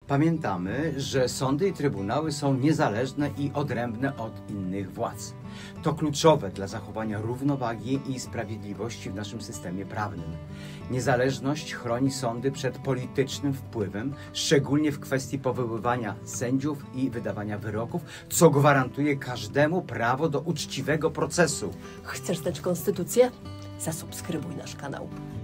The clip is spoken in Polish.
Pamiętamy, że sądy i trybunały są niezależne i odrębne od innych władz. To kluczowe dla zachowania równowagi i sprawiedliwości w naszym systemie prawnym. Niezależność chroni sądy przed politycznym wpływem, szczególnie w kwestii powoływania sędziów i wydawania wyroków, co gwarantuje każdemu prawo do uczciwego procesu. Chcesz znać konstytucję? Zasubskrybuj nasz kanał.